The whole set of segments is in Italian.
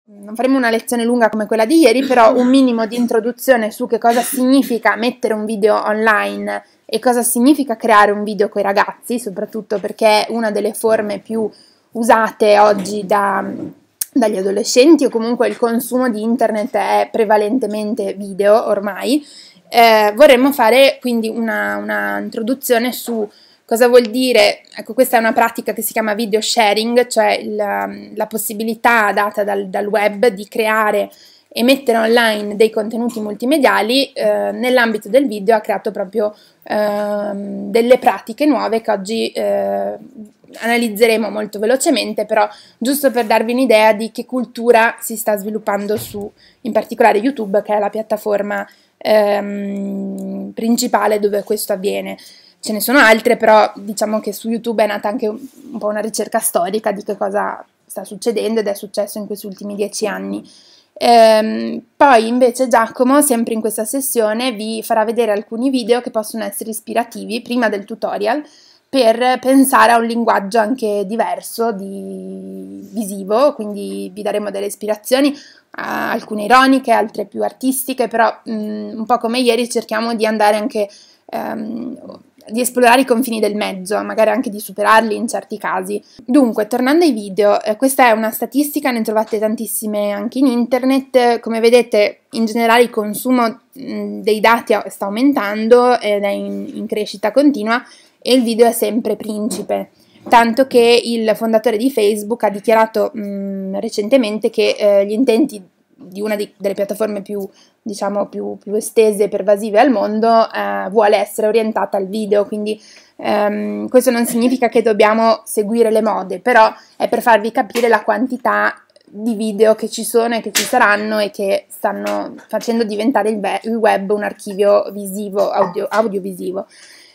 Non faremo una lezione lunga come quella di ieri, però un minimo di introduzione su che cosa significa mettere un video online e cosa significa creare un video con i ragazzi, soprattutto perché è una delle forme più usate oggi dagli adolescenti, o comunque il consumo di internet è prevalentemente video ormai. Vorremmo fare quindi una introduzione su cosa vuol dire. Ecco, questa è una pratica che si chiama video sharing, cioè la possibilità data dal web di creare e mettere online dei contenuti multimediali. Nell'ambito del video ha creato proprio delle pratiche nuove che oggi analizzeremo molto velocemente, però giusto per darvi un'idea di che cultura si sta sviluppando su, in particolare YouTube, che è la piattaforma principale dove questo avviene. Ce ne sono altre, però diciamo che su YouTube è nata anche un po' una ricerca storica di che cosa sta succedendo ed è successo in questi ultimi 10 anni. Poi invece Giacomo, sempre in questa sessione, vi farà vedere alcuni video che possono essere ispirativi prima del tutorial per pensare a un linguaggio anche diverso, visivo, quindi vi daremo delle ispirazioni, alcune ironiche, altre più artistiche, però un po' come ieri cerchiamo di andare anche di esplorare i confini del mezzo, magari anche di superarli in certi casi. Dunque, tornando ai video, questa è una statistica, ne trovate tantissime anche in internet. Come vedete, in generale il consumo dei dati sta aumentando ed è in crescita continua e il video è sempre principe. Tanto che il fondatore di Facebook ha dichiarato recentemente che gli intenti di una delle piattaforme più, diciamo, più estese e pervasive al mondo vuole essere orientata al video, quindi questo non significa che dobbiamo seguire le mode, però è per farvi capire la quantità di video che ci sono e che ci saranno e che stanno facendo diventare il web un archivio visivo, audiovisivo.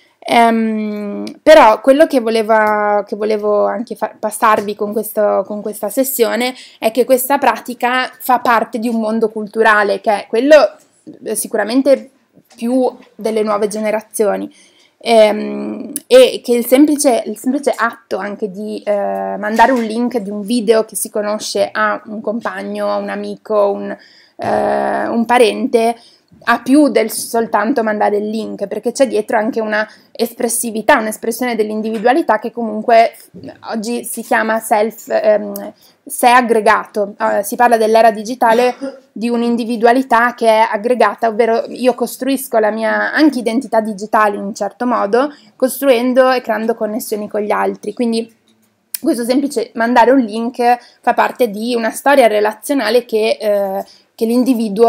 Però quello che volevo anche passarvi con questa sessione è che questa pratica fa parte di un mondo culturale che è quello sicuramente più delle nuove generazioni, e che il semplice atto anche di mandare un link di un video che si conosce a un compagno, a un amico, un parente, ha più del soltanto mandare il link, perché c'è dietro anche una espressività, un'espressione dell'individualità che comunque oggi si chiama sé aggregato. Si parla dell'era digitale di un'individualità che è aggregata, ovvero io costruisco la mia anche identità digitale in un certo modo, costruendo e creando connessioni con gli altri. Quindi questo semplice mandare un link fa parte di una storia relazionale che l'individuo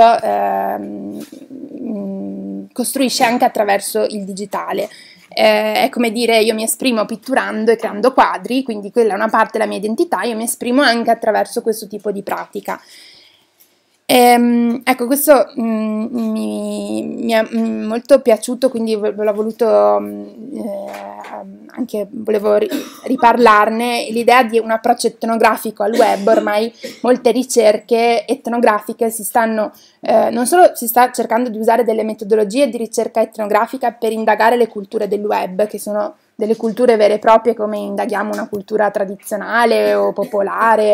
costruisce anche attraverso il digitale. È come dire, io mi esprimo pitturando e creando quadri, quindi quella è una parte della mia identità, io mi esprimo anche attraverso questo tipo di pratica. Ecco, questo mi è molto piaciuto, quindi l'ho voluto anche, volevo riparlarne, l'idea di un approccio etnografico al web. Ormai molte ricerche etnografiche non solo si sta cercando di usare delle metodologie di ricerca etnografica per indagare le culture del web, che sono delle culture vere e proprie, come indaghiamo una cultura tradizionale o popolare,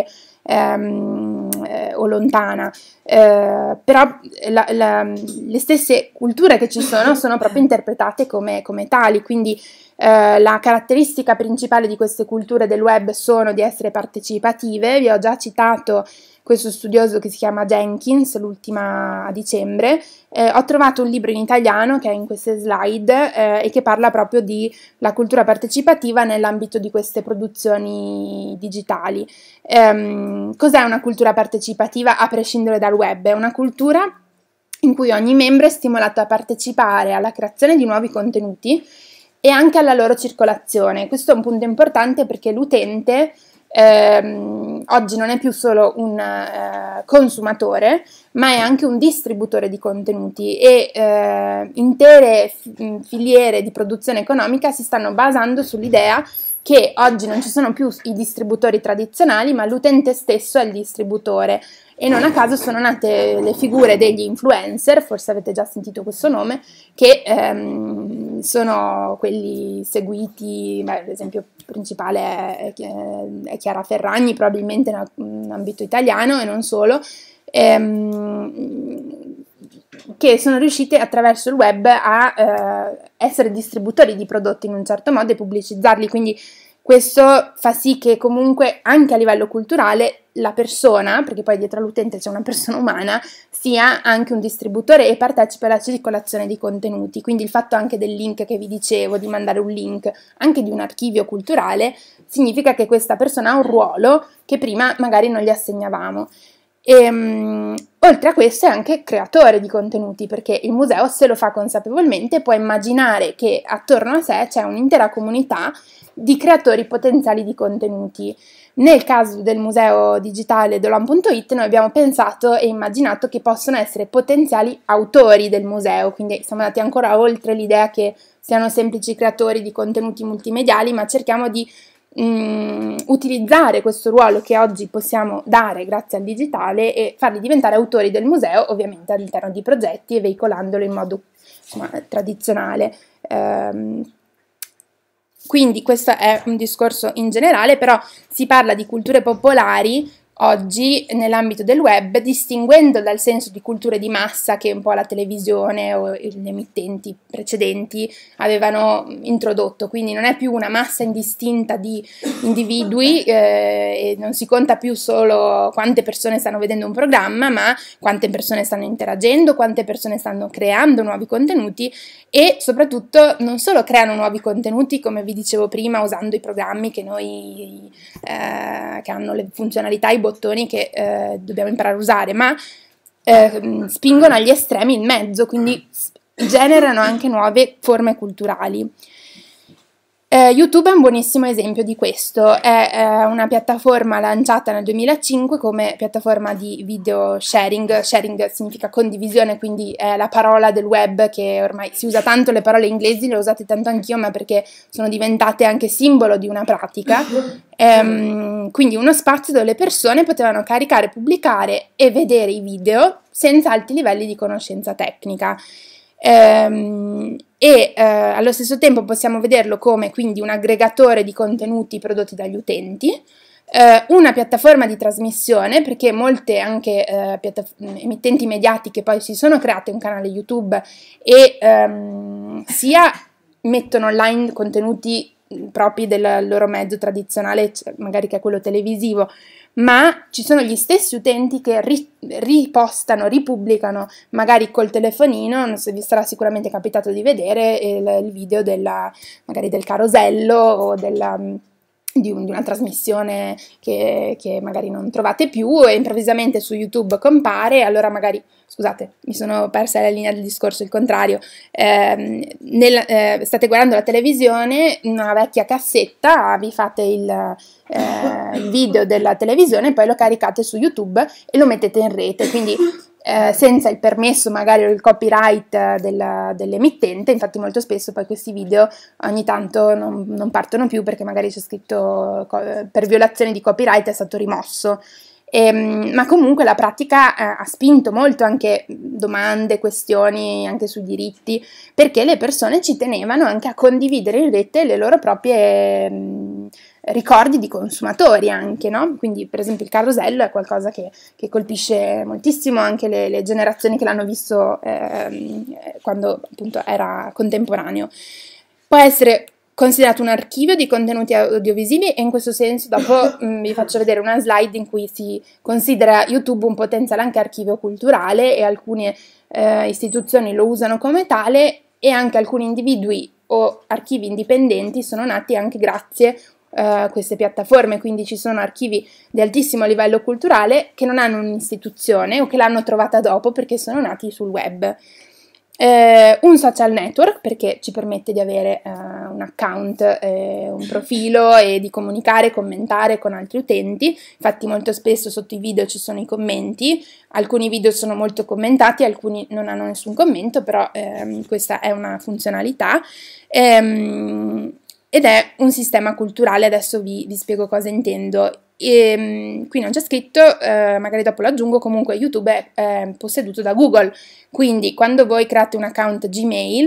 o lontana, però le stesse culture che ci sono proprio interpretate come tali, quindi la caratteristica principale di queste culture del web sono di essere partecipative. Vi ho già citato questo studioso che si chiama Jenkins, l'ultima a dicembre. Ho trovato un libro in italiano che è in queste slide e che parla proprio di la cultura partecipativa nell'ambito di queste produzioni digitali. Cos'è una cultura partecipativa a prescindere dal web? È una cultura in cui ogni membro è stimolato a partecipare alla creazione di nuovi contenuti e anche alla loro circolazione. Questo è un punto importante perché l'utente oggi non è più solo un consumatore, ma è anche un distributore di contenuti, e intere filiere di produzione economica si stanno basando sull'idea che oggi non ci sono più i distributori tradizionali, ma l'utente stesso è il distributore. E non a caso sono nate le figure degli influencer, forse avete già sentito questo nome, che sono quelli seguiti, l'esempio principale è Chiara Ferragni, probabilmente in ambito italiano e non solo, che sono riusciti attraverso il web a essere distributori di prodotti in un certo modo e pubblicizzarli, quindi questo fa sì che comunque anche a livello culturale la persona, perché poi dietro all'utente c'è una persona umana, sia anche un distributore e partecipa alla circolazione di contenuti. Quindi il fatto anche del link che vi dicevo, di mandare un link anche di un archivio culturale, significa che questa persona ha un ruolo che prima magari non gli assegnavamo. Oltre a questo è anche creatore di contenuti, perché il museo, se lo fa consapevolmente, può immaginare che attorno a sé c'è un'intera comunità di creatori potenziali di contenuti. Nel caso del museo digitale dolan.it noi abbiamo pensato e immaginato che possono essere potenziali autori del museo, quindi siamo andati ancora oltre l'idea che siano semplici creatori di contenuti multimediali, ma cerchiamo di utilizzare questo ruolo che oggi possiamo dare grazie al digitale e farli diventare autori del museo, ovviamente all'interno di progetti e veicolandolo in modo, insomma, tradizionale. Quindi questo è un discorso in generale, però si parla di culture popolari oggi nell'ambito del web, distinguendo dal senso di culture di massa che un po' la televisione o le emittenti precedenti avevano introdotto. Quindi non è più una massa indistinta di individui e non si conta più solo quante persone stanno vedendo un programma, ma quante persone stanno interagendo, quante persone stanno creando nuovi contenuti e soprattutto non solo creano nuovi contenuti, come vi dicevo prima, usando i programmi che noi che hanno le funzionalità, i bottoni che dobbiamo imparare a usare, ma spingono agli estremi in mezzo, quindi generano anche nuove forme culturali. YouTube è un buonissimo esempio di questo, è una piattaforma lanciata nel 2005 come piattaforma di video sharing. Sharing significa condivisione, quindi è la parola del web che ormai si usa tanto, le parole inglesi le ho usate tanto anch'io, ma perché sono diventate anche simbolo di una pratica. Quindi uno spazio dove le persone potevano caricare, pubblicare e vedere i video senza alti livelli di conoscenza tecnica. Allo stesso tempo possiamo vederlo come quindi un aggregatore di contenuti prodotti dagli utenti, una piattaforma di trasmissione, perché molte anche emittenti mediatiche poi si sono create un canale YouTube e sia mettono online contenuti propri del loro mezzo tradizionale, magari che è quello televisivo, ma ci sono gli stessi utenti che ripostano, ripubblicano magari col telefonino, non so, vi sarà sicuramente capitato di vedere il video magari del carosello o di una trasmissione che magari non trovate più e improvvisamente su YouTube compare, allora magari, scusate, mi sono persa la linea del discorso, il contrario, state guardando la televisione, una vecchia cassetta, vi fate il video della televisione, poi lo caricate su YouTube e lo mettete in rete, quindi senza il permesso magari o il copyright dell'emittente. Infatti molto spesso poi questi video ogni tanto non partono più perché magari c'è scritto per violazione di copyright è stato rimosso. Ma comunque la pratica ha spinto molto anche domande, questioni anche sui diritti, perché le persone ci tenevano anche a condividere in rete le loro proprie ricordi di consumatori anche, no? Quindi per esempio il carosello è qualcosa che colpisce moltissimo anche le generazioni che l'hanno visto quando appunto era contemporaneo. Può essere considerato un archivio di contenuti audiovisivi e in questo senso dopo vi faccio vedere una slide in cui si considera YouTube un potenziale anche archivio culturale e alcune istituzioni lo usano come tale e anche alcuni individui o archivi indipendenti sono nati anche grazie a queste piattaforme, quindi ci sono archivi di altissimo livello culturale che non hanno un'istituzione o che l'hanno trovata dopo perché sono nati sul web. Un social network perché ci permette di avere un account, un profilo e di comunicare, commentare con altri utenti. Infatti molto spesso sotto i video ci sono i commenti, alcuni video sono molto commentati, alcuni non hanno nessun commento, però questa è una funzionalità ed è un sistema culturale. Adesso vi spiego cosa intendo. Qui non c'è scritto, magari dopo lo aggiungo, comunque YouTube è posseduto da Google, quindi quando voi create un account Gmail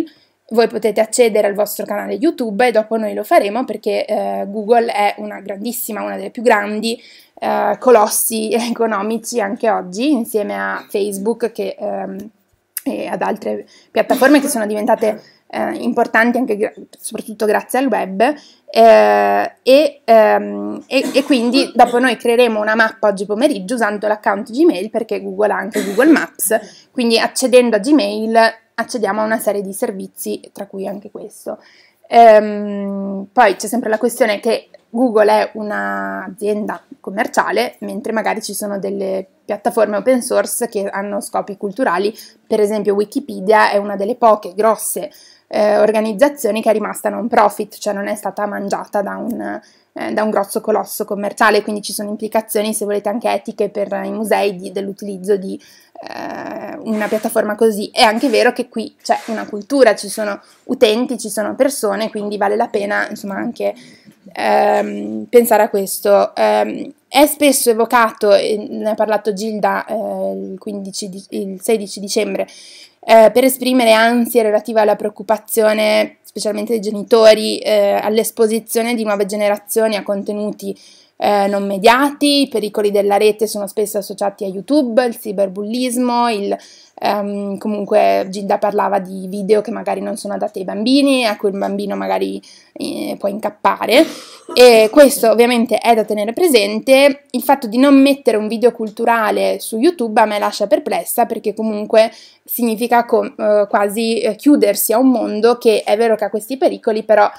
voi potete accedere al vostro canale YouTube e dopo noi lo faremo perché Google è una delle più grandi colossi economici anche oggi, insieme a Facebook e ad altre piattaforme che sono diventate importanti anche soprattutto grazie al web. E quindi dopo noi creeremo una mappa oggi pomeriggio usando l'account Gmail, perché Google ha anche Google Maps, quindi accedendo a Gmail accediamo a una serie di servizi, tra cui anche questo. Poi c'è sempre la questione che Google è un'azienda commerciale, mentre magari ci sono delle piattaforme open source che hanno scopi culturali. Per esempio Wikipedia è una delle poche grosse organizzazioni che è rimasta non profit, cioè non è stata mangiata da un grosso colosso commerciale, quindi ci sono implicazioni, se volete, anche etiche per i musei dell'utilizzo di una piattaforma così. È anche vero che qui c'è una cultura, ci sono utenti, ci sono persone, quindi vale la pena insomma anche pensare a questo. È spesso evocato, e ne ha parlato Gilda il 16 dicembre, per esprimere ansie relative alla preoccupazione, specialmente dei genitori, all'esposizione di nuove generazioni a contenuti non mediati. I pericoli della rete sono spesso associati a YouTube, il cyberbullismo, comunque Gilda parlava di video che magari non sono adatti ai bambini, a cui il bambino magari può incappare, e questo ovviamente è da tenere presente. Il fatto di non mettere un video culturale su YouTube a me lascia perplessa, perché comunque significa quasi chiudersi a un mondo che è vero che ha questi pericoli, però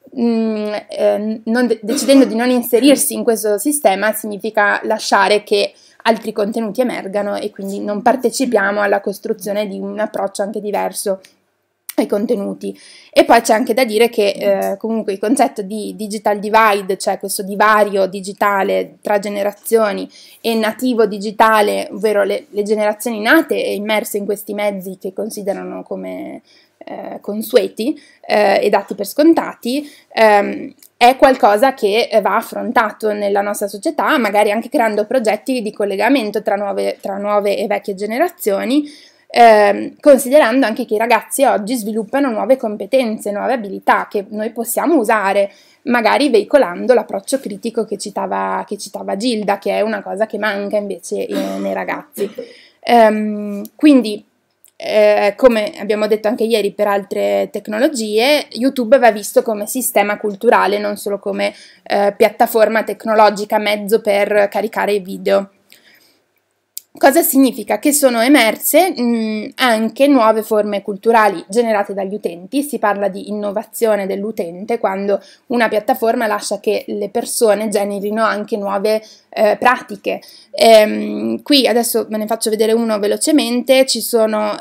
decidendo di non inserirsi in questo sistema significa lasciare che altri contenuti emergano e quindi non partecipiamo alla costruzione di un approccio anche diverso ai contenuti. E poi c'è anche da dire che comunque il concetto di digital divide, cioè questo divario digitale tra generazioni, e nativo digitale, ovvero le generazioni nate e immerse in questi mezzi che considerano come consueti e dati per scontati, è qualcosa che va affrontato nella nostra società, magari anche creando progetti di collegamento tra nuove e vecchie generazioni, considerando anche che i ragazzi oggi sviluppano nuove competenze, nuove abilità che noi possiamo usare, magari veicolando l'approccio critico che citava Gilda, che è una cosa che manca invece nei ragazzi. Quindi come abbiamo detto anche ieri per altre tecnologie, YouTube va visto come sistema culturale, non solo come piattaforma tecnologica, mezzo per caricare i video. Cosa significa? Che sono emerse anche nuove forme culturali generate dagli utenti. Si parla di innovazione dell'utente quando una piattaforma lascia che le persone generino anche nuove pratiche. Qui adesso ve ne faccio vedere uno velocemente. Ci sono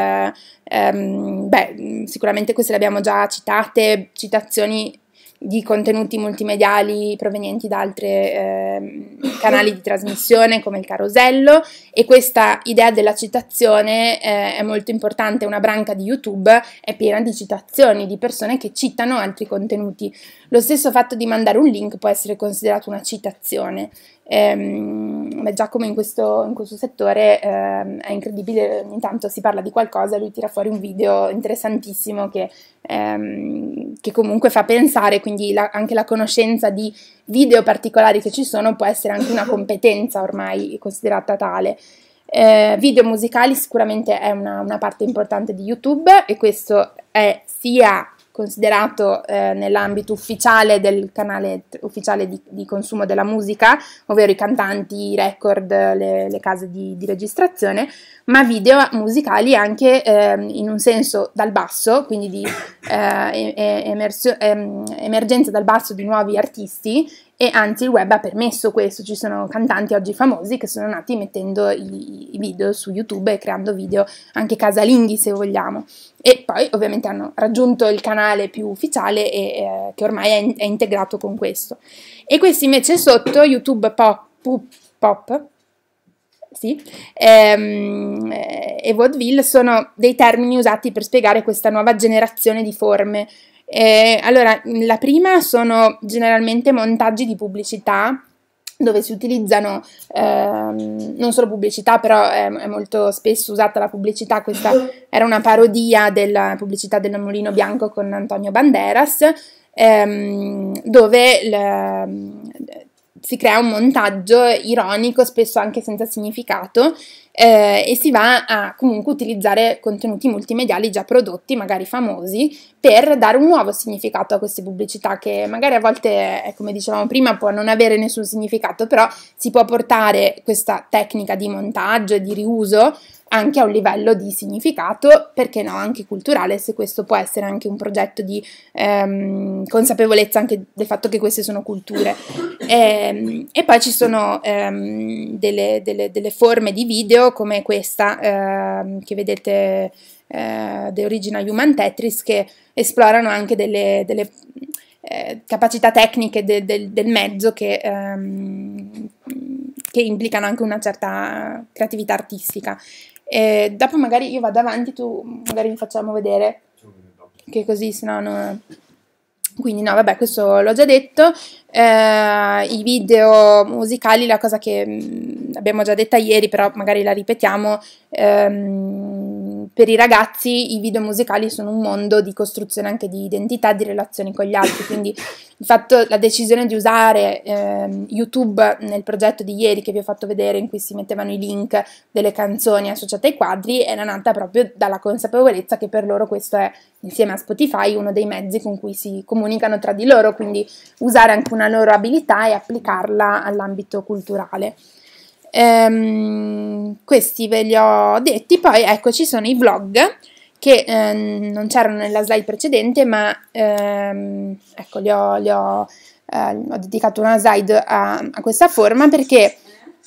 sicuramente queste le abbiamo già citate, citazioni di contenuti multimediali provenienti da altri canali di trasmissione come il carosello, e questa idea della citazione è molto importante. Una branca di YouTube è piena di citazioni, di persone che citano altri contenuti. Lo stesso fatto di mandare un link può essere considerato una citazione. Giacomo in questo settore è incredibile, ogni tanto si parla di qualcosa e lui tira fuori un video interessantissimo che comunque fa pensare, quindi anche la conoscenza di video particolari che ci sono può essere anche una competenza ormai considerata tale. Video musicali sicuramente è una parte importante di YouTube, e questo è sia considerato nell'ambito ufficiale del canale ufficiale di consumo della musica, ovvero i cantanti, i record, le case di registrazione, ma video musicali anche in un senso dal basso, quindi di emergenza dal basso di nuovi artisti. E anzi il web ha permesso questo, ci sono cantanti oggi famosi che sono nati mettendo i video su YouTube e creando video anche casalinghi, se vogliamo, e poi ovviamente hanno raggiunto il canale più ufficiale e che ormai è integrato con questo. E questi invece sotto, YouTube Pop sì, e Vaudeville sono dei termini usati per spiegare questa nuova generazione di forme. Allora, la prima sono generalmente montaggi di pubblicità dove si utilizzano non solo pubblicità, però è molto spesso usata la pubblicità. Questa era una parodia della pubblicità del Mulino Bianco con Antonio Banderas, dove si crea un montaggio ironico, spesso anche senza significato, e si va a comunque utilizzare contenuti multimediali già prodotti, magari famosi, per dare un nuovo significato a queste pubblicità che magari a volte, come dicevamo prima, può non avere nessun significato, però si può portare questa tecnica di montaggio e di riuso anche a un livello di significato, perché no, anche culturale, se questo può essere anche un progetto di consapevolezza anche del fatto che queste sono culture. E poi ci sono delle forme di video come questa che vedete, The Original Human Tetris, che esplorano anche delle capacità tecniche del mezzo che implicano anche una certa creatività artistica. Dopo magari io vado avanti, tu magari mi facciamo vedere, che così sennò no. Quindi no, vabbè, questo l'ho già detto. I video musicali, la cosa che abbiamo già detta ieri, però magari la ripetiamo, per i ragazzi i video musicali sono un mondo di costruzione anche di identità, di relazioni con gli altri, quindi la decisione di usare YouTube nel progetto di ieri che vi ho fatto vedere, in cui si mettevano i link delle canzoni associate ai quadri, era nata proprio dalla consapevolezza che per loro questo è, insieme a Spotify, uno dei mezzi con cui si comunicano tra di loro, quindi usare anche una loro abilità e applicarla all'ambito culturale. Questi ve li ho detti. Poi ecco, ci sono i vlog che non c'erano nella slide precedente, ma ecco, ho dedicato una slide a questa forma perché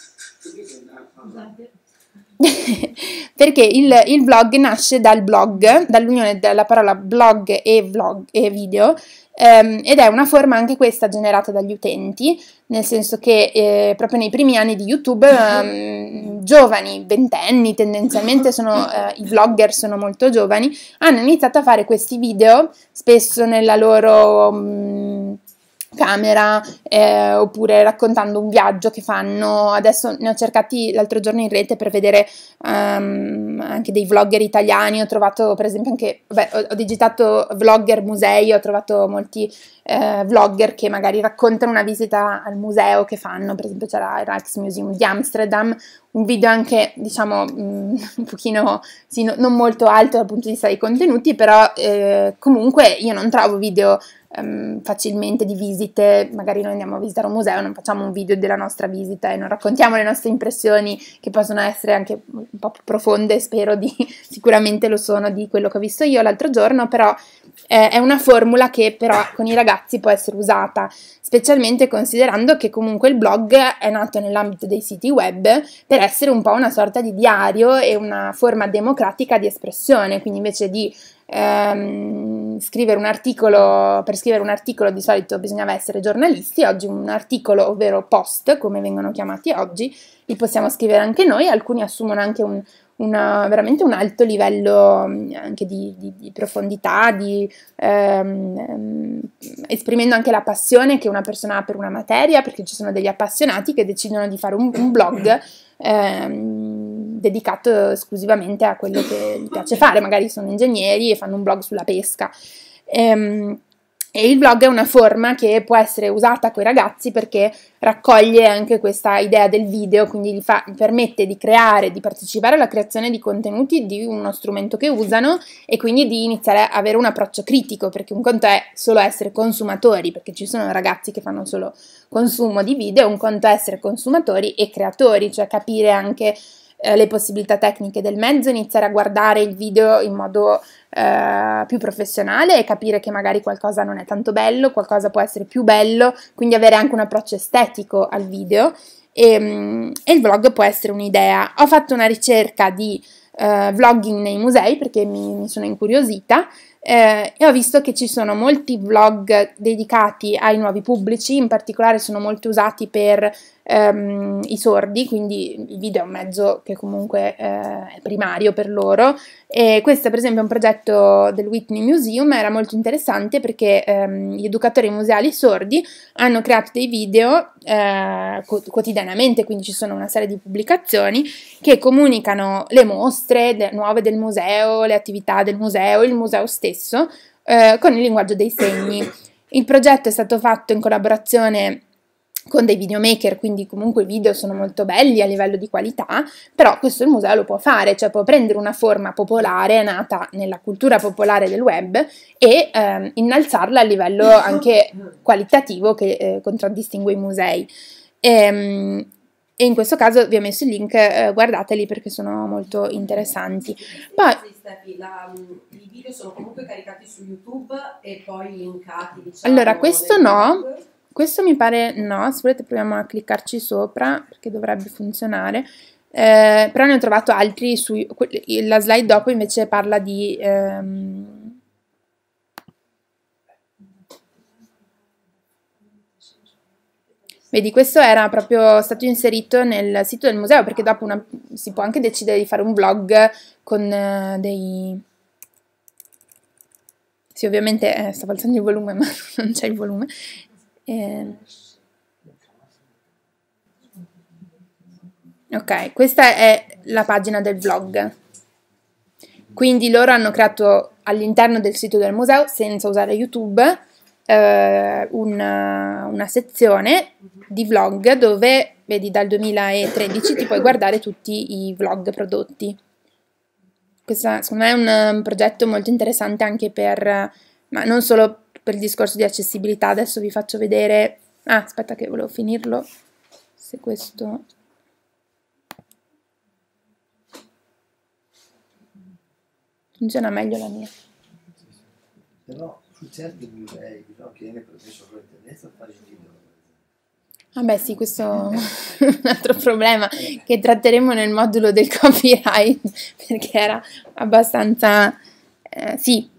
perché il vlog nasce dal blog, dall'unione della parola blog e video, ed è una forma anche questa generata dagli utenti, nel senso che proprio nei primi anni di YouTube giovani, ventenni tendenzialmente, i vlogger sono molto giovani, hanno iniziato a fare questi video spesso nella loro camera, oppure raccontando un viaggio che fanno. Adesso ne ho cercati l'altro giorno in rete per vedere anche dei vlogger italiani. Ho trovato per esempio anche, ho digitato vlogger musei, ho trovato molti vlogger che magari raccontano una visita al museo che fanno. Per esempio c'era il Rijksmuseum di Amsterdam, un video anche diciamo un pochino sì, non molto alto dal punto di vista dei contenuti, però comunque io non trovo video facilmente di visite. Magari noi andiamo a visitare un museo, non facciamo un video della nostra visita e non raccontiamo le nostre impressioni, che possono essere anche un po' più profonde, sicuramente lo sono, di quello che ho visto io l'altro giorno, però è una formula che però con i ragazzi può essere usata, specialmente considerando che comunque il blog è nato nell'ambito dei siti web per essere un po' una sorta di diario e una forma democratica di espressione. Quindi invece di scrivere un articolo, per scrivere un articolo di solito bisognava essere giornalisti, oggi un articolo, ovvero post come vengono chiamati oggi, li possiamo scrivere anche noi. Alcuni assumono anche veramente un alto livello anche di profondità, esprimendo anche la passione che una persona ha per una materia, perché ci sono degli appassionati che decidono di fare un blog dedicato esclusivamente a quello che gli piace fare. Magari sono ingegneri e fanno un blog sulla pesca. E il blog è una forma che può essere usata con i ragazzi perché raccoglie anche questa idea del video, quindi gli permette di creare, di partecipare alla creazione di contenuti di uno strumento che usano, e quindi di iniziare a avere un approccio critico, perché un conto è solo essere consumatori, perché ci sono ragazzi che fanno solo consumo di video, un conto è essere consumatori e creatori, cioè capire anche le possibilità tecniche del mezzo, iniziare a guardare il video in modo più professionale e capire che magari qualcosa non è tanto bello, qualcosa può essere più bello, quindi avere anche un approccio estetico al video, e il vlog può essere un'idea. Ho fatto una ricerca di vlogging nei musei perché mi sono incuriosita, e ho visto che ci sono molti vlog dedicati ai nuovi pubblici, in particolare sono molto usati per i sordi, quindi il video è un mezzo che comunque è primario per loro, e questo per esempio è un progetto del Whitney Museum, era molto interessante perché gli educatori museali sordi hanno creato dei video quotidianamente, quindi ci sono una serie di pubblicazioni che comunicano le mostre nuove del museo, le attività del museo, il museo stesso, con il linguaggio dei segni. Il progetto è stato fatto in collaborazione con dei videomaker, quindi comunque i video sono molto belli a livello di qualità, però questo il museo lo può fare, cioè può prendere una forma popolare nata nella cultura popolare del web e innalzarla a livello anche qualitativo che contraddistingue i musei. E in questo caso vi ho messo il link, guardateli perché sono molto interessanti. Poi, i video sono comunque caricati su YouTube e poi linkati, diciamo, allora, questo no. Questo mi pare no, se volete proviamo a cliccarci sopra perché dovrebbe funzionare, però ne ho trovato altri, la slide dopo invece parla di... Vedi, questo era proprio stato inserito nel sito del museo perché dopo si può anche decidere di fare un vlog con dei... Sì, ovviamente stavo alzando il volume ma non c'è il volume. Ok, questa è la pagina del vlog. Quindi loro hanno creato all'interno del sito del museo, senza usare YouTube, una sezione di vlog dove, vedi, dal 2013 ti puoi guardare tutti i vlog prodotti. Questo secondo me è un progetto molto interessante anche ma non solo per il discorso di accessibilità. Adesso vi faccio vedere... Ah, aspetta che volevo finirlo. Se questo... Funziona meglio la mia. Però su certi musei bisogna che viene permesso con l'internet a fare il video. Ah beh sì, questo è un altro problema che tratteremo nel modulo del copyright, perché era abbastanza... sì.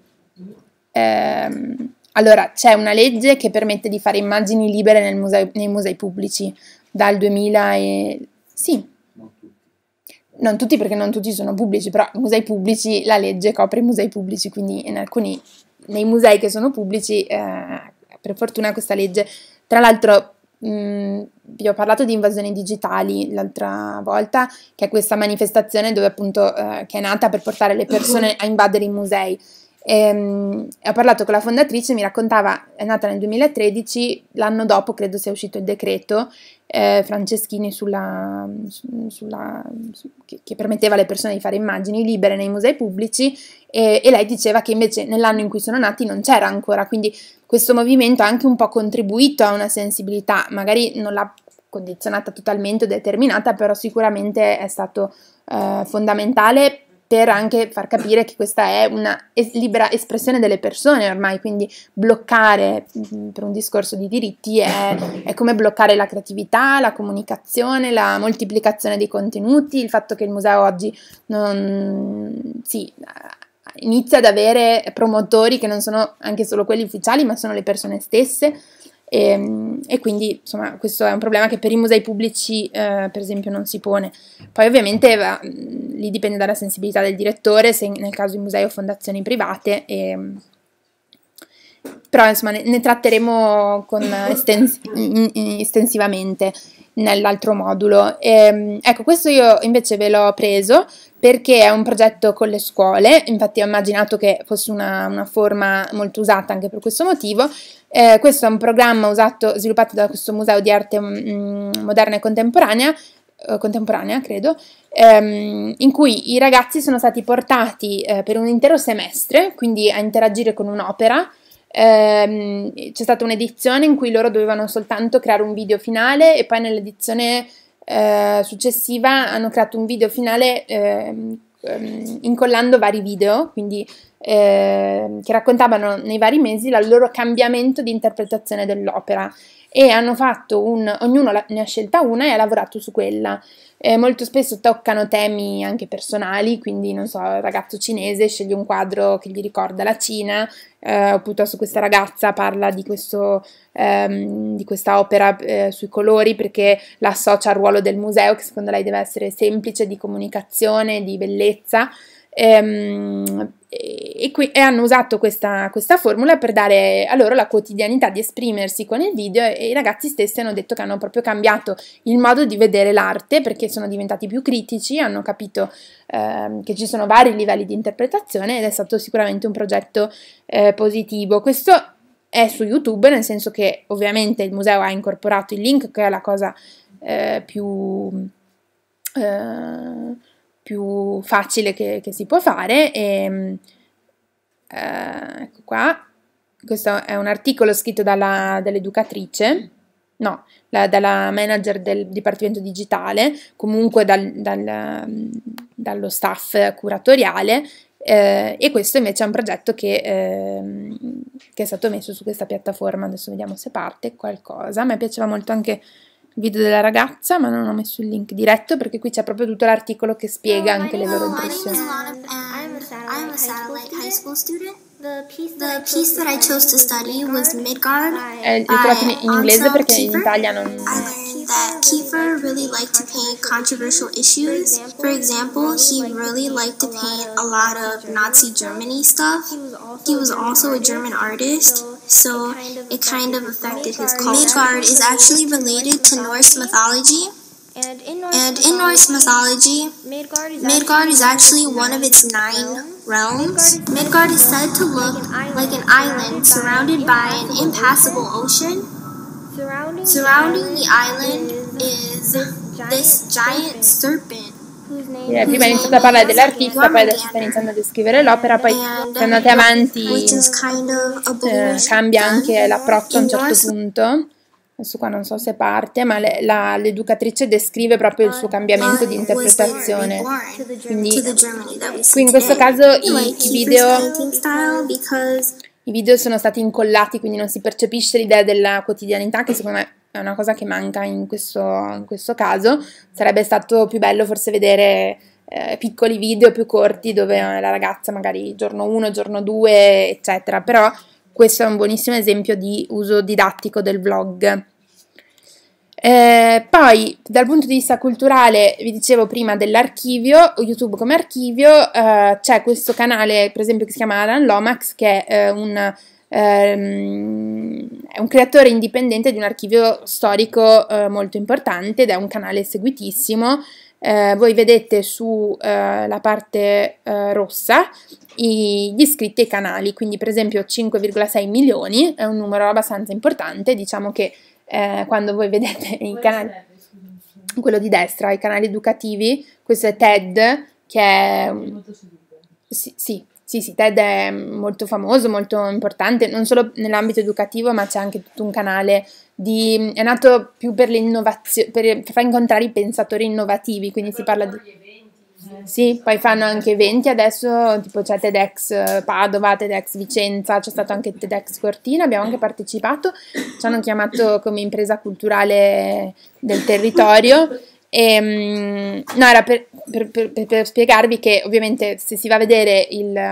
Allora, c'è una legge che permette di fare immagini libere nei musei pubblici dal 2000 e... Sì. Non tutti perché non tutti sono pubblici, però i musei pubblici, la legge copre i musei pubblici, quindi nei musei che sono pubblici, per fortuna questa legge, tra l'altro vi ho parlato di invasioni digitali l'altra volta, che è questa manifestazione dove appunto che è nata per portare le persone a invadere i musei. Ho parlato con la fondatrice, mi raccontava, è nata nel 2013, l'anno dopo credo sia uscito il decreto Franceschini che permetteva alle persone di fare immagini libere nei musei pubblici, e lei diceva che invece nell'anno in cui sono nati non c'era ancora, quindi questo movimento ha anche un po' contribuito a una sensibilità, magari non l'ha condizionata totalmente o determinata, però sicuramente è stato fondamentale per anche far capire che questa è una libera espressione delle persone ormai, quindi bloccare per un discorso di diritti è come bloccare la creatività, la comunicazione, la moltiplicazione dei contenuti, il fatto che il museo oggi inizia ad avere promotori che non sono anche solo quelli ufficiali, ma sono le persone stesse. E quindi insomma questo è un problema che per i musei pubblici per esempio non si pone. Poi ovviamente lì dipende dalla sensibilità del direttore, se nel caso di musei o fondazioni private, però insomma ne tratteremo estensivamente nell'altro modulo. Ecco, questo io invece ve l'ho preso perché è un progetto con le scuole, infatti ho immaginato che fosse una forma molto usata anche per questo motivo. Questo è un programma sviluppato da questo Museo di Arte Moderna e Contemporanea, credo, in cui i ragazzi sono stati portati per un intero semestre, quindi a interagire con un'opera. C'è stata un'edizione in cui loro dovevano soltanto creare un video finale e poi nell'edizione successiva hanno creato un video finale incollando vari video, quindi che raccontavano nei vari mesi il loro cambiamento di interpretazione dell'opera. e hanno fatto ognuno ne ha scelta una e ha lavorato su quella. Molto spesso toccano temi anche personali, quindi non so, il ragazzo cinese sceglie un quadro che gli ricorda la Cina, o piuttosto questa ragazza parla di questa opera sui colori perché la associa al ruolo del museo, che secondo lei deve essere semplice, di comunicazione, di bellezza. E hanno usato questa formula per dare a loro la quotidianità di esprimersi con il video, e i ragazzi stessi hanno detto che hanno proprio cambiato il modo di vedere l'arte perché sono diventati più critici, hanno capito che ci sono vari livelli di interpretazione, ed è stato sicuramente un progetto positivo. Questo è su YouTube, nel senso che ovviamente il museo ha incorporato il link, che è la cosa più facile che si può fare. Ecco qua, questo è un articolo scritto dall'educatrice, no, dalla manager del Dipartimento Digitale, comunque dallo staff curatoriale, e questo invece è un progetto che è stato messo su questa piattaforma. Adesso vediamo se parte qualcosa. A me piaceva molto anche il video della ragazza, ma non ho messo il link diretto perché qui c'è proprio tutto l'articolo che spiega anche le loro impressioni. I'm a satellite high school student. The piece that I chose to study was Midgard. L'ho trovato in inglese perché in Italia non... I learned that Kiefer really liked to paint controversial issues. For example, he really liked to paint a lot of Nazi Germany stuff. He was also a German artist, so it kind of affected his culture. Midgard is actually related to Norse mythology. And in Norse mythology, Midgard is actually one of its 9 realms. Midgard is said to look like an island surrounded by an impassable ocean. Surrounding the island is this giant serpent. Prima è iniziato a parlare dell'artista, poi adesso sta iniziando a descrivere l'opera, poi se andate avanti cambia anche l'approccio a un certo punto. Adesso qua non so se parte, ma l'educatrice descrive proprio il suo cambiamento di interpretazione. Quindi qui in questo caso i video sono stati incollati, quindi non si percepisce l'idea della quotidianità, che secondo me è una cosa che manca in questo caso. Sarebbe stato più bello forse vedere piccoli video più corti dove la ragazza magari giorno 1, giorno 2, eccetera, però questo è un buonissimo esempio di uso didattico del vlog. Poi dal punto di vista culturale, vi dicevo prima dell'archivio, YouTube come archivio, c'è questo canale per esempio che si chiama Alan Lomax, che è un creatore indipendente di un archivio storico molto importante, ed è un canale seguitissimo. Voi vedete su la parte rossa gli iscritti ai canali, quindi per esempio 5,6 milioni è un numero abbastanza importante. Diciamo che quando voi vedete i canali, quello di destra, i canali educativi, questo è TED, che è sì, TED è molto famoso, molto importante, non solo nell'ambito educativo, ma c'è anche tutto un canale è nato più per l'innovazione, per far incontrare i pensatori innovativi, quindi si parla di... Sì, poi fanno anche eventi adesso, tipo c'è TEDx Padova, TEDx Vicenza, c'è stato anche TEDx Cortina, abbiamo anche partecipato, ci hanno chiamato come impresa culturale del territorio. No, era per spiegarvi che ovviamente se si va a vedere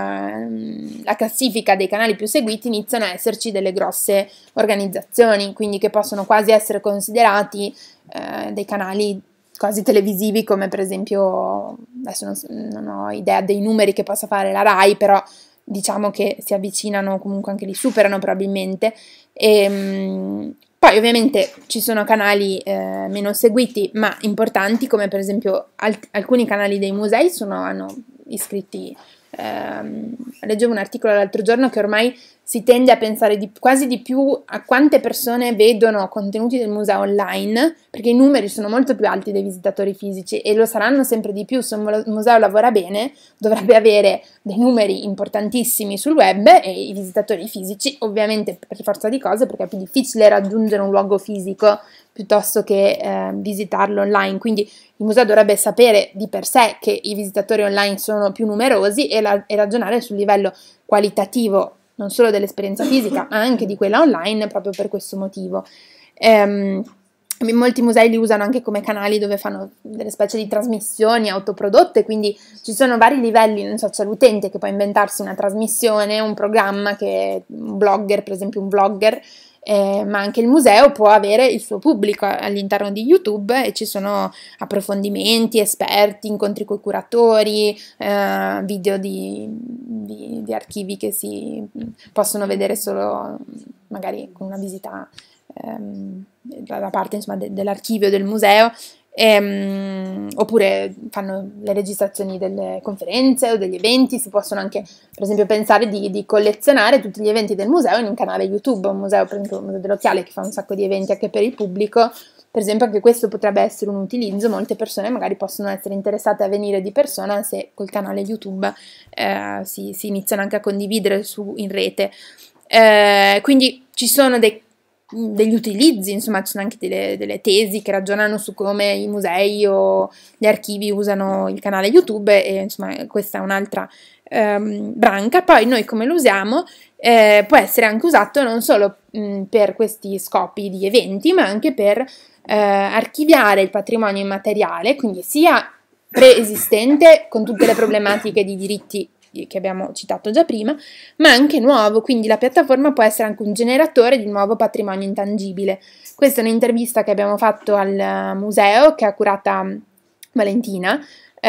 la classifica dei canali più seguiti, iniziano a esserci delle grosse organizzazioni, quindi che possono quasi essere considerati dei canali quasi televisivi, come per esempio, adesso non ho idea dei numeri che possa fare la Rai, però diciamo che si avvicinano, comunque anche li superano probabilmente. Poi ovviamente ci sono canali meno seguiti ma importanti, come per esempio alcuni canali dei musei hanno iscritti. Leggevo un articolo l'altro giorno che ormai si tende a pensare quasi di più a quante persone vedono contenuti del museo online, perché i numeri sono molto più alti dei visitatori fisici e lo saranno sempre di più. Se un museo lavora bene dovrebbe avere dei numeri importantissimi sul web, e i visitatori fisici ovviamente per forza di cose, perché è più difficile raggiungere un luogo fisico piuttosto che visitarlo online. Quindi il museo dovrebbe sapere di per sé che i visitatori online sono più numerosi e ragionare sul livello qualitativo non solo dell'esperienza fisica ma anche di quella online, proprio per questo motivo. Molti musei li usano anche come canali dove fanno delle specie di trasmissioni autoprodotte, quindi ci sono vari livelli, non so, c'è l'utente che può inventarsi una trasmissione, un programma, che un blogger, per esempio un vlogger, ma anche il museo può avere il suo pubblico all'interno di YouTube e ci sono approfondimenti, esperti, incontri con i curatori, video di archivi che si possono vedere solo magari con una visita da parte, insomma, dell'archivio del museo, oppure fanno le registrazioni delle conferenze o degli eventi. Si possono anche, per esempio, pensare di collezionare tutti gli eventi del museo in un canale YouTube. Un museo, per esempio il Museo dell'Occhiale, che fa un sacco di eventi anche per il pubblico, per esempio, anche questo potrebbe essere un utilizzo. Molte persone magari possono essere interessate a venire di persona se col canale YouTube si iniziano anche a condividere in rete. Quindi ci sono degli utilizzi, insomma, ci sono anche delle tesi che ragionano su come i musei o gli archivi usano il canale YouTube, e insomma questa è un'altra branca. Poi noi come lo usiamo? Può essere anche usato non solo per questi scopi di eventi, ma anche per archiviare il patrimonio immateriale, quindi sia preesistente con tutte le problematiche di diritti che abbiamo citato già prima, ma anche nuovo. Quindi la piattaforma può essere anche un generatore di nuovo patrimonio intangibile. Questa è un'intervista che abbiamo fatto al museo, che ha curata Valentina,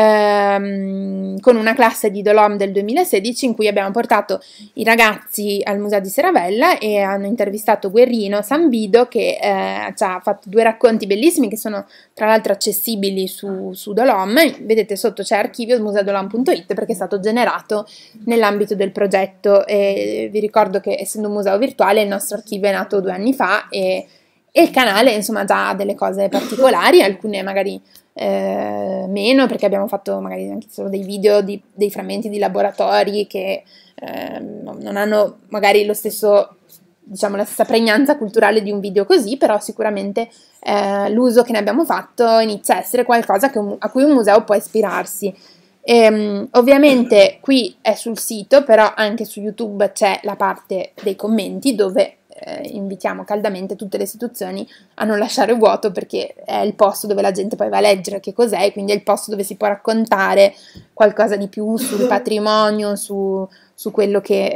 con una classe di Dolom del 2016, in cui abbiamo portato i ragazzi al museo di Seravella e hanno intervistato Guerrino Sanvido, che ci ha fatto 2 racconti bellissimi che sono tra l'altro accessibili su Dolom. Vedete sotto c'è archivio museodolom.it, perché è stato generato nell'ambito del progetto, e vi ricordo che essendo un museo virtuale il nostro archivio è nato 2 anni fa, e il canale insomma già ha delle cose particolari, alcune magari meno, perché abbiamo fatto magari anche solo dei video dei frammenti di laboratori che non hanno magari lo stesso, diciamo, la stessa pregnanza culturale di un video così, però sicuramente l'uso che ne abbiamo fatto inizia a essere qualcosa a cui un museo può ispirarsi. Ovviamente qui è sul sito, però anche su YouTube c'è la parte dei commenti, dove invitiamo caldamente tutte le istituzioni a non lasciare vuoto, perché è il posto dove la gente poi va a leggere che cos'è, quindi è il posto dove si può raccontare qualcosa di più sul patrimonio, su quello che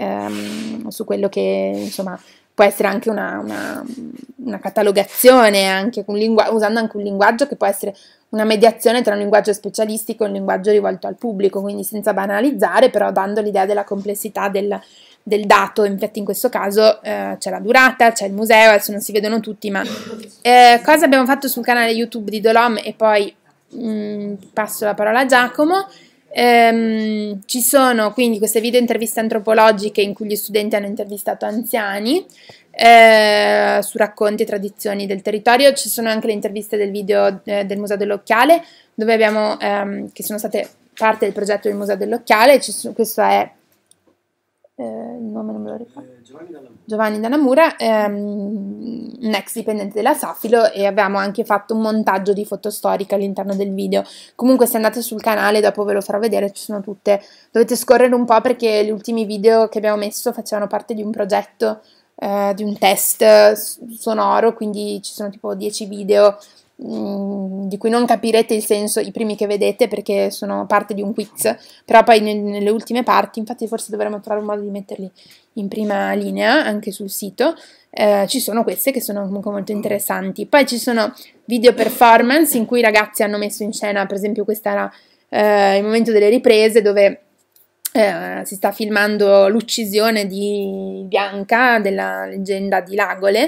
insomma può essere anche una catalogazione, anche usando anche un linguaggio che può essere una mediazione tra un linguaggio specialistico e un linguaggio rivolto al pubblico, quindi senza banalizzare, però dando l'idea della complessità del dato. Infatti in questo caso c'è la durata, c'è il museo, adesso non si vedono tutti, ma cosa abbiamo fatto sul canale YouTube di Dolom, e poi passo la parola a Giacomo. Ci sono quindi queste video interviste antropologiche in cui gli studenti hanno intervistato anziani su racconti e tradizioni del territorio. Ci sono anche le interviste del video del Museo dell'Occhiale, dove abbiamo che sono state parte del progetto del Museo dell'Occhiale. Questo è il nome non me lo ricordo. Giovanni Dannamura, un ex dipendente della Safilo, e avevamo anche fatto un montaggio di fotostorica all'interno del video. Comunque se andate sul canale, dopo ve lo farò vedere, ci sono tutte, dovete scorrere un po' perché gli ultimi video che abbiamo messo facevano parte di un progetto, di un test sonoro, quindi ci sono tipo 10 video di cui non capirete il senso i primi che vedete, perché sono parte di un quiz, però poi nelle ultime parti, infatti forse dovremmo trovare un modo di metterli in prima linea anche sul sito, ci sono queste che sono comunque molto interessanti. Poi ci sono video performance in cui i ragazzi hanno messo in scena, per esempio questo era il momento delle riprese, dove si sta filmando l'uccisione di Bianca, della leggenda di Lagole.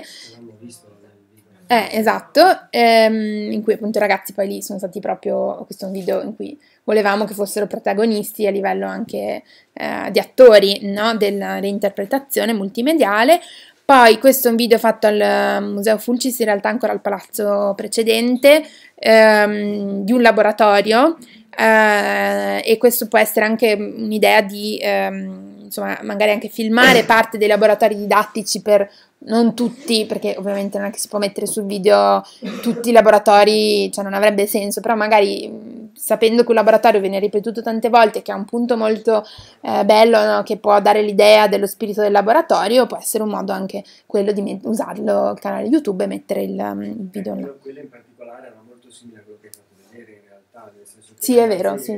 Esatto, in cui appunto i ragazzi poi lì sono stati proprio, questo è un video in cui volevamo che fossero protagonisti a livello anche di attori, no? Della reinterpretazione multimediale. Poi questo è un video fatto al Museo Fulcis, in realtà ancora al palazzo precedente, di un laboratorio, e questo può essere anche un'idea di insomma magari anche filmare parte dei laboratori didattici, per non tutti, perché ovviamente non è che si può mettere sul video tutti i laboratori, cioè non avrebbe senso, però magari sapendo che un laboratorio viene ripetuto tante volte, che ha un punto molto bello, no? Che può dare l'idea dello spirito del laboratorio, può essere un modo anche quello di usarlo il canale YouTube e mettere il video là. Quello in particolare era molto simile a quello che hai fatto vedere in realtà, nel senso che sì, è vero, sì.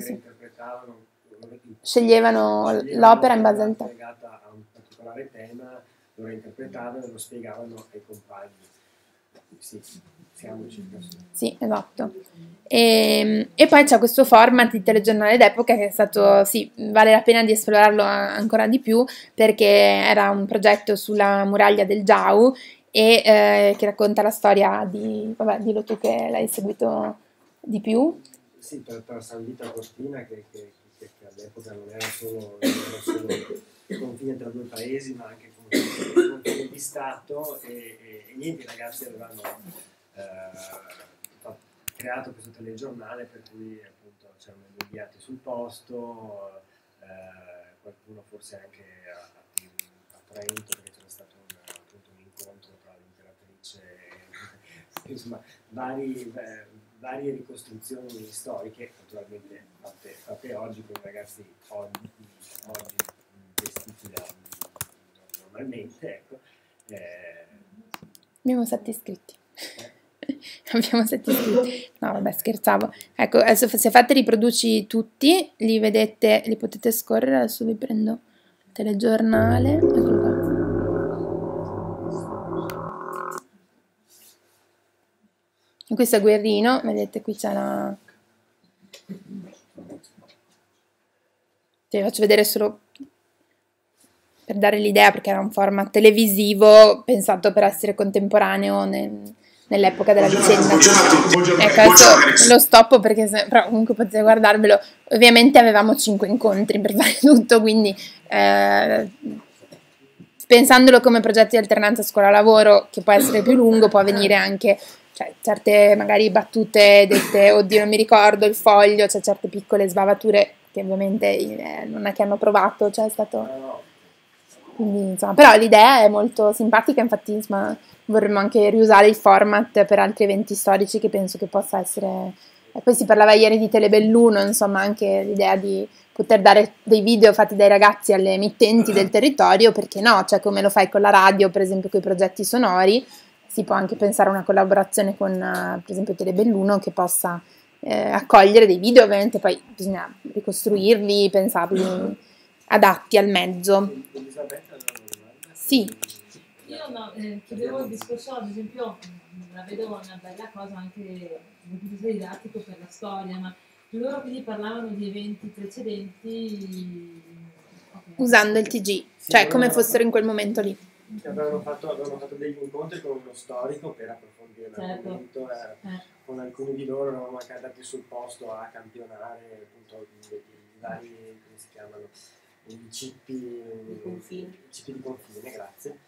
Sceglievano l'opera in base al tema. Legata a un particolare tema, lo reinterpretavano e lo spiegavano ai compagni. Sì, siamo circa su. Sì, esatto. E poi c'è questo format di telegiornale d'epoca che è stato, sì, vale la pena di esplorarlo ancora di più, perché era un progetto sulla muraglia del Jiao e che racconta la storia di, vabbè, dillo tu che l'hai seguito di più. Sì, tra San Vito e Cortina che all'epoca non era solo il confine tra due paesi, ma anche il confine di Stato, e niente, i ragazzi avevano creato questo telegiornale per cui appunto c'erano gli inviati sul posto, qualcuno forse anche a Trento, perché c'era stato appunto un incontro tra l'imperatrice e insomma varie ricostruzioni storiche, naturalmente fatte oggi con i ragazzi oggi vestiti normalmente, ecco. Abbiamo 7 iscritti. Abbiamo 7 iscritti. No, vabbè, scherzavo. Ecco, adesso se fate riproduci tutti, li vedete, li potete scorrere. Adesso vi prendo il telegiornale. Eccolo qua. E questo è Guerrino, vedete qui c'è la... Ti faccio vedere solo per dare l'idea, perché era un format televisivo pensato per essere contemporaneo nell'epoca della vicenda. Ecco, adesso lo stoppo perché però comunque potete guardarvelo. Ovviamente avevamo 5 incontri per fare tutto, quindi pensandolo come progetti di alternanza scuola-lavoro, che può essere più lungo, può venire anche... Cioè, certe magari battute dette, oddio non mi ricordo, il foglio, cioè certe piccole sbavature che ovviamente non è che hanno provato, cioè è stato... Quindi, insomma, però l'idea è molto simpatica, infatti insomma, vorremmo anche riusare il format per altri eventi storici che penso che possa essere... E poi si parlava ieri di Telebelluno, insomma anche l'idea di poter dare dei video fatti dai ragazzi alle emittenti del territorio, perché no? Cioè come lo fai con la radio, per esempio con i progetti sonori, si può anche pensare a una collaborazione con, per esempio, Telebelluno che possa accogliere dei video, ovviamente poi bisogna ricostruirli, pensarli adatti al mezzo. Sì. Io chiedevo il discorso, ad esempio, la vedo una bella cosa anche dal punto di vista didattico per la storia, ma loro quindi parlavano di eventi precedenti usando il TG, cioè come fossero in quel momento lì. Avevano fatto degli incontri con uno storico per approfondire l'argomento, con alcuni di loro eravamo anche andati sul posto a campionare appunto i vari, come si chiamano, i cippi di confine, grazie,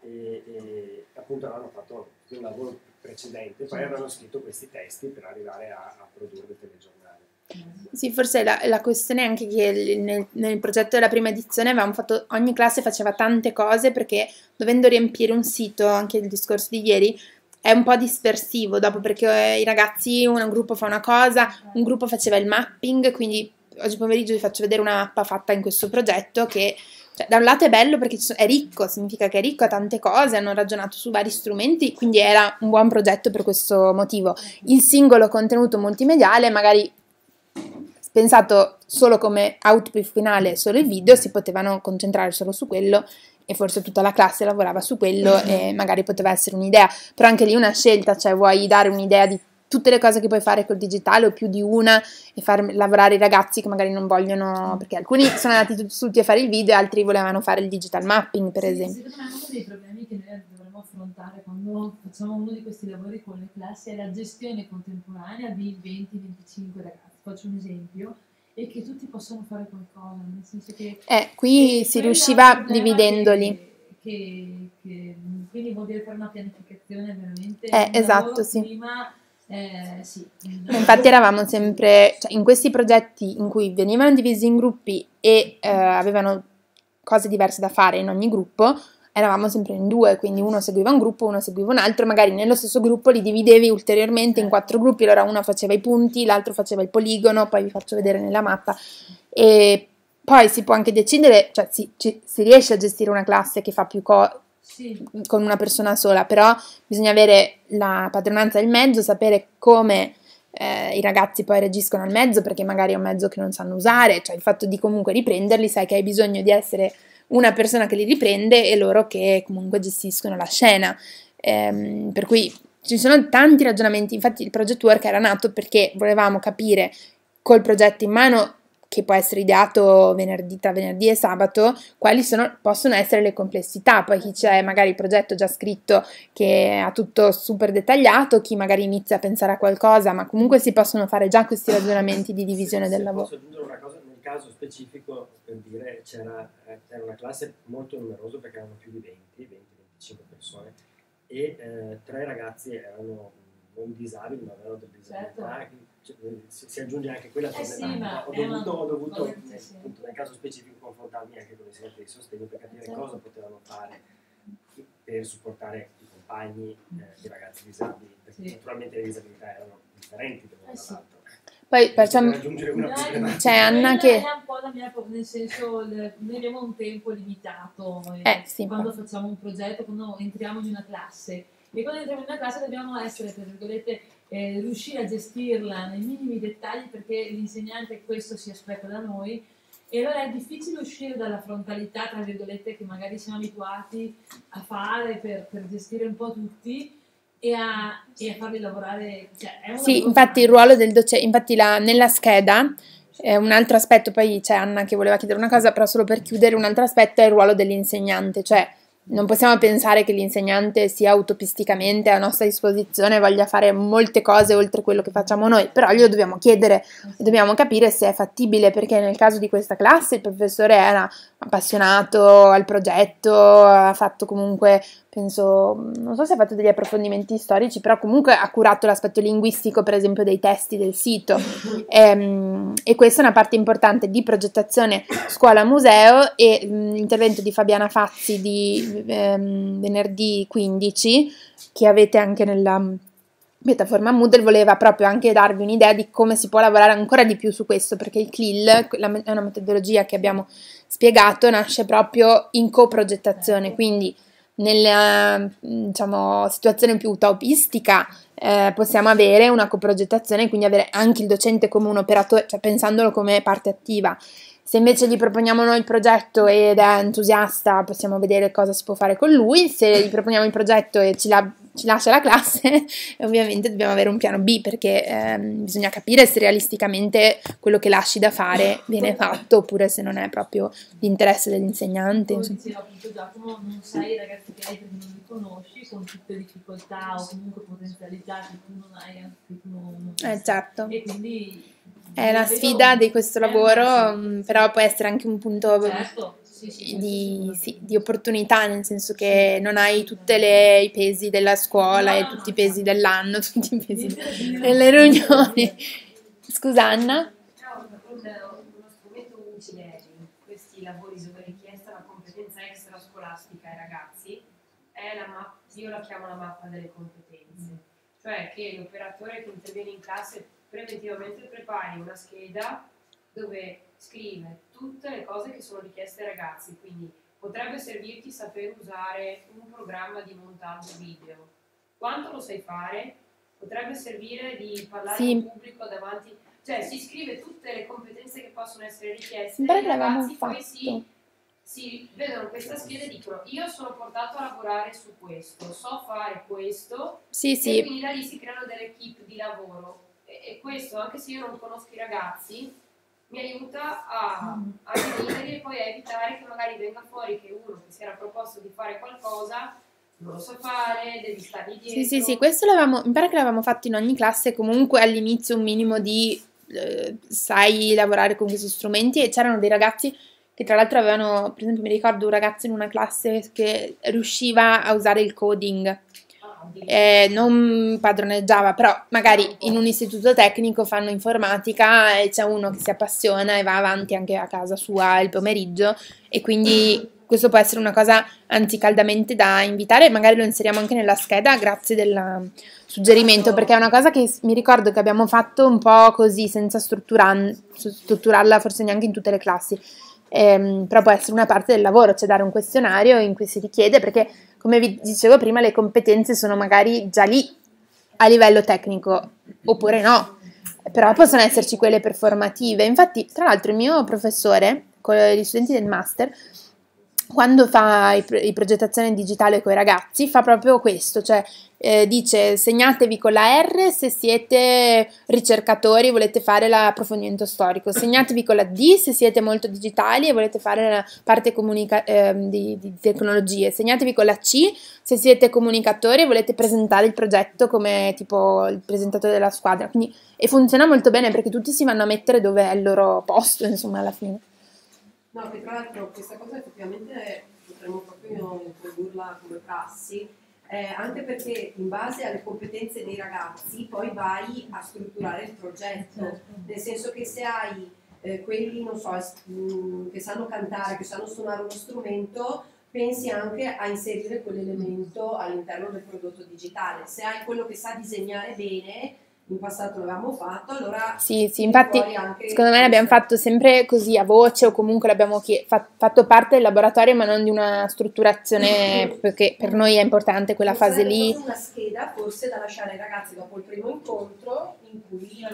e appunto avevano fatto un lavoro precedente, poi avevano scritto questi testi per arrivare a produrre il telegiornale. Sì, forse la questione è anche che nel progetto della prima edizione avevamo fatto, ogni classe faceva tante cose, perché dovendo riempire un sito, anche il discorso di ieri, è un po' dispersivo dopo, perché i ragazzi, un gruppo fa una cosa, un gruppo faceva il mapping, quindi oggi pomeriggio vi faccio vedere una mappa fatta in questo progetto che, cioè, da un lato è bello perché è ricco, significa che è ricco a tante cose, hanno ragionato su vari strumenti, quindi era un buon progetto per questo motivo. Il singolo contenuto multimediale, magari pensato solo come output finale, solo il video, si potevano concentrare solo su quello e forse tutta la classe lavorava su quello e magari poteva essere un'idea, però anche lì una scelta, cioè vuoi dare un'idea di tutte le cose che puoi fare col digitale o più di una e far lavorare i ragazzi che magari non vogliono, perché alcuni sono andati tutti a fare il video e altri volevano fare il digital mapping, per esempio. Secondo me uno dei problemi che noi dovremmo affrontare quando facciamo uno di questi lavori con le classi è la gestione contemporanea di 20-25 ragazzi. Faccio un esempio, e che tutti possono fare qualcosa, nel senso che qui si riusciva dividendoli. Quindi vuol dire fare una pianificazione veramente esatto, sì. Prima, sì. Infatti eravamo sempre, cioè, in questi progetti in cui venivano divisi in gruppi e avevano cose diverse da fare in ogni gruppo, eravamo sempre in 2, quindi uno seguiva un gruppo, uno seguiva un altro, magari nello stesso gruppo li dividevi ulteriormente in 4 gruppi, allora uno faceva i punti, l'altro faceva il poligono, poi vi faccio vedere nella mappa, e poi si può anche decidere, cioè si riesce a gestire una classe che fa più con una persona sola, però bisogna avere la padronanza del mezzo, sapere come i ragazzi poi reagiscono al mezzo, perché magari è un mezzo che non sanno usare, cioè il fatto di comunque riprenderli, sai che hai bisogno di essere una persona che li riprende e loro che comunque gestiscono la scena, per cui ci sono tanti ragionamenti. Infatti il project work era nato perché volevamo capire col progetto in mano, che può essere ideato tra venerdì e sabato, quali possono essere le complessità. Poi chi c'è magari il progetto già scritto che ha tutto super dettagliato, chi magari inizia a pensare a qualcosa, ma comunque si possono fare già questi ragionamenti di divisione del lavoro. Posso aggiungere una cosa? Nel caso specifico, per dire, c'era una classe molto numerosa, perché erano più di 20-25 persone, e 3 ragazzi erano non disabili, ma avevano delle disabilità. Certo. Si aggiunge anche quella problematica. Ho dovuto appunto, nel caso specifico, confrontarmi anche con le insegnanti di sostegno per capire cosa potevano fare per supportare i compagni di ragazzi disabili, perché naturalmente le disabilità erano differenti da uno dall'altro. Poi facciamo, c'è Anna che... È un po' la mia, nel senso, noi abbiamo un tempo limitato sì, quando facciamo un progetto, quando entriamo in una classe. E quando entriamo in una classe dobbiamo essere, tra virgolette, riuscire a gestirla nei minimi dettagli, perché l'insegnante questo si aspetta da noi, e allora è difficile uscire dalla frontalità, tra virgolette, che magari siamo abituati a fare per gestire un po' tutti e a farli lavorare. Cioè, sì, infatti il ruolo del docente, infatti nella scheda, un altro aspetto, poi c'è Anna che voleva chiedere una cosa, però solo per chiudere, un altro aspetto è il ruolo dell'insegnante, cioè non possiamo pensare che l'insegnante sia utopisticamente a nostra disposizione e voglia fare molte cose oltre quello che facciamo noi, però glielo dobbiamo chiedere, dobbiamo capire se è fattibile, perché nel caso di questa classe il professore era appassionato al progetto, ha fatto comunque, penso, non so se ha fatto degli approfondimenti storici, però comunque ha curato l'aspetto linguistico, per esempio, dei testi del sito, e questa è una parte importante di progettazione scuola-museo. E l'intervento di Fabiana Fazzi di venerdì 15, che avete anche nella piattaforma Moodle, voleva proprio anche darvi un'idea di come si può lavorare ancora di più su questo, perché il CLIL è una metodologia che abbiamo spiegato, nasce proprio in coprogettazione, quindi nella, diciamo, situazione più utopistica possiamo avere una coprogettazione, quindi avere anche il docente come un operatore, cioè pensandolo come parte attiva. Se invece gli proponiamo noi il progetto ed è entusiasta, possiamo vedere cosa si può fare con lui. Se gli proponiamo il progetto e ci lascia la classe, ovviamente dobbiamo avere un piano B, perché bisogna capire se realisticamente quello che lasci da fare viene fatto, oppure se non è proprio di interesse dell'insegnante. Come diceva appunto Giacomo, non sai i ragazzi che hai perché non li conosci, con tutte le difficoltà o comunque potenzialità che tu non hai, anche che tu non certo. E quindi è la sfida di questo lavoro, però può essere anche un punto di opportunità, nel senso che non hai tutti i pesi della scuola e tutti i pesi dell'anno, tutti i pesi delle riunioni. Scusa Anna? Uno strumento utile in questi lavori dove è richiesta la competenza extrascolastica ai ragazzi è io la chiamo la mappa delle competenze, cioè che l'operatore che interviene in classe preventivamente prepari una scheda dove scrive tutte le cose che sono richieste ai ragazzi, quindi potrebbe servirti saper usare un programma di montaggio video. Quanto lo sai fare? Potrebbe servire di parlare in pubblico davanti, cioè si scrive tutte le competenze che possono essere richieste e i ragazzi poi si vedono questa scheda e dicono io sono portato a lavorare su questo, so fare questo, e quindi da lì si creano delle equip di lavoro. E questo, anche se io non conosco i ragazzi, mi aiuta a dividerli e poi a evitare che magari venga fuori che uno che si era proposto di fare qualcosa non lo sa fare, devi stargli dietro. Sì, questo mi pare che l'avevamo fatto in ogni classe, comunque all'inizio un minimo di sai lavorare con questi strumenti, e c'erano dei ragazzi che tra l'altro avevano, per esempio mi ricordo un ragazzo in una classe che riusciva a usare il coding, non padroneggiava, però magari in un istituto tecnico fanno informatica e c'è uno che si appassiona e va avanti anche a casa sua il pomeriggio, e quindi questo può essere una cosa anzi caldamente da invitare, magari lo inseriamo anche nella scheda, grazie del suggerimento, perché è una cosa che mi ricordo che abbiamo fatto un po' così, senza strutturarla forse neanche in tutte le classi, però può essere una parte del lavoro, cioè dare un questionario in cui si richiede, perché come vi dicevo prima le competenze sono magari già lì a livello tecnico, oppure no, però possono esserci quelle performative. Infatti, tra l'altro, il mio professore, con gli studenti del master, quando fa i progettazione digitale con i ragazzi, fa proprio questo, cioè dice segnatevi con la R se siete ricercatori e volete fare l'approfondimento storico, segnatevi con la D se siete molto digitali e volete fare la parte di tecnologie, segnatevi con la C se siete comunicatori e volete presentare il progetto come tipo il presentatore della squadra, quindi, e funziona molto bene perché tutti si vanno a mettere dove è il loro posto, insomma, alla fine. No, che tra l'altro questa cosa effettivamente potremmo proprio introdurla come prassi, anche perché in base alle competenze dei ragazzi poi vai a strutturare il progetto, nel senso che se hai quelli, non so, che sanno cantare, che sanno suonare uno strumento, pensi anche a inserire quell'elemento all'interno del prodotto digitale. Se hai quello che sa disegnare bene, in passato l'avevamo fatto, allora sì, infatti secondo me l'abbiamo fatto sempre così a voce o comunque l'abbiamo fatto parte del laboratorio ma non di una strutturazione, perché per noi è importante quella fase lì. Una scheda forse da lasciare ai ragazzi dopo il primo incontro in cui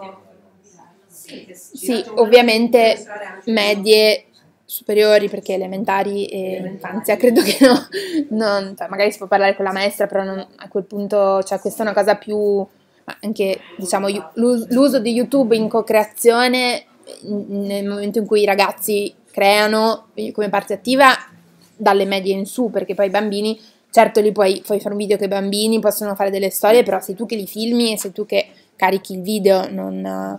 sì, ovviamente medie superiori, perché elementari e infanzia credo che no, cioè, magari si può parlare con la maestra, però a quel punto, cioè, questa è una cosa più anche, diciamo, l'uso di YouTube in co-creazione nel momento in cui i ragazzi creano come parte attiva dalle medie in su, perché poi i bambini, certo li puoi fare un video che i bambini possono fare delle storie, però sei tu che li filmi e sei tu che carichi il video, non...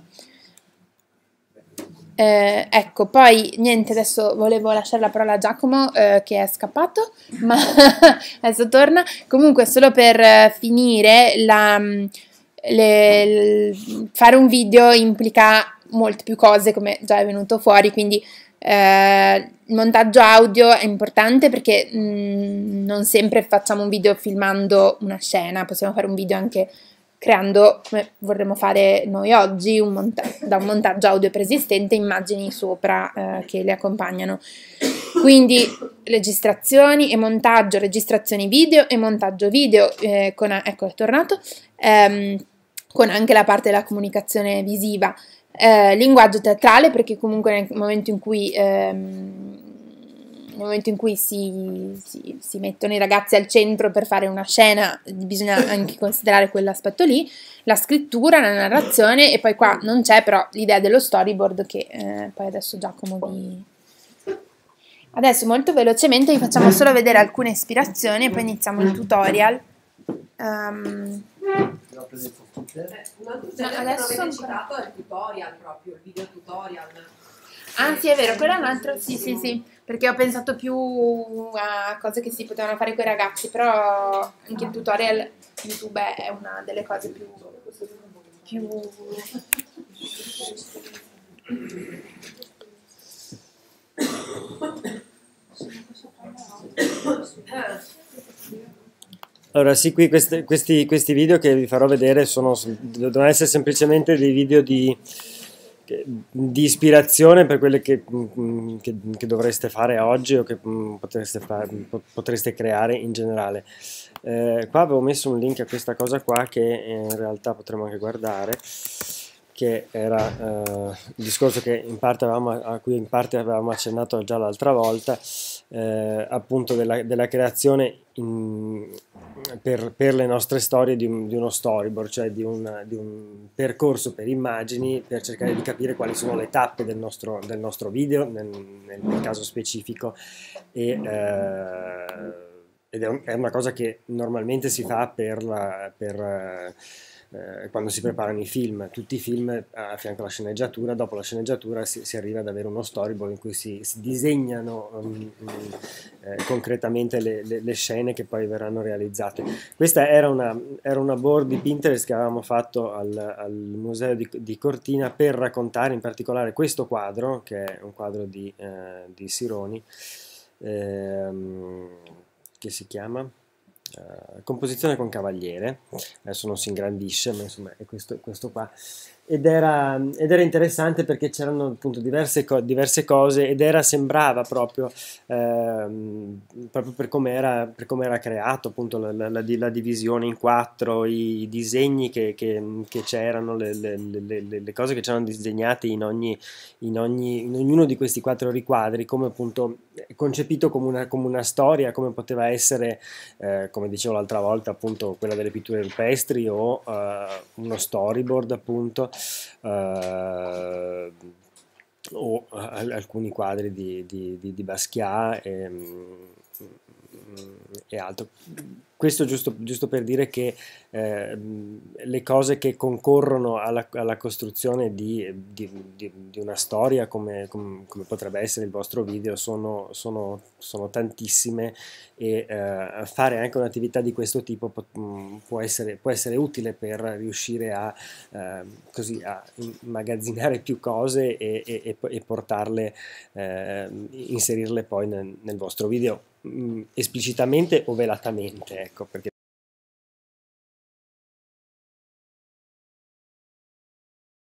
ecco, poi niente, adesso volevo lasciare la parola a Giacomo che è scappato, ma adesso torna. Comunque solo per finire, fare un video implica molte più cose, come già è venuto fuori, quindi il montaggio audio è importante perché non sempre facciamo un video filmando una scena, possiamo fare un video anche creando, come vorremmo fare noi oggi, da un montaggio audio preesistente, immagini sopra che le accompagnano. Quindi registrazioni e montaggio, registrazioni video e montaggio video, ecco è tornato, con anche la parte della comunicazione visiva, linguaggio teatrale, perché comunque nel momento in cui si mettono i ragazzi al centro per fare una scena, bisogna anche considerare quell'aspetto lì, la scrittura, la narrazione, e poi qua non c'è però l'idea dello storyboard che poi adesso Giacomo vi... Adesso molto velocemente vi facciamo solo vedere alcune ispirazioni e poi iniziamo il tutorial. Adesso avete citato il tutorial proprio, il video tutorial. Ah sì, è vero, quello è un altro, sì, perché ho pensato più a cose che si potevano fare con i ragazzi, però anche il tutorial YouTube è una delle cose più Allora sì, qui questi video che vi farò vedere devono essere semplicemente dei video di ispirazione per quelle che dovreste fare oggi o che potreste creare in generale. Qua avevo messo un link a questa cosa qua che in realtà potremmo anche guardare, che era il discorso a cui in parte avevamo accennato già l'altra volta, appunto della creazione per le nostre storie di uno storyboard, cioè di un percorso per immagini, per cercare di capire quali sono le tappe del nostro video nel caso specifico, ed è una cosa che normalmente si fa quando si preparano i film. Tutti i film a fianco alla sceneggiatura, dopo la sceneggiatura si arriva ad avere uno storyboard in cui si disegnano concretamente le scene che poi verranno realizzate. Questa era una board di Pinterest che avevamo fatto al museo di Cortina per raccontare in particolare questo quadro, che è un quadro di Sironi, che si chiama Composizione con Cavaliere. Adesso non si ingrandisce, ma insomma è questo qua. Ed era interessante perché c'erano appunto diverse cose, ed sembrava proprio per come era creato, appunto la divisione in 4, i disegni che c'erano, le cose che c'erano disegnate in ognuno di questi 4 riquadri, come appunto concepito come una storia, come poteva essere, come dicevo l'altra volta, appunto quella delle pitture rupestri, o uno storyboard, appunto, o alcuni quadri di Basquiat e altro. Questo giusto per dire che le cose che concorrono alla costruzione di una storia, come potrebbe essere il vostro video, sono tantissime, e fare anche un'attività di questo tipo può essere utile per riuscire a immagazzinare più cose e portarle, inserirle poi nel vostro video, esplicitamente o velatamente, ecco, perché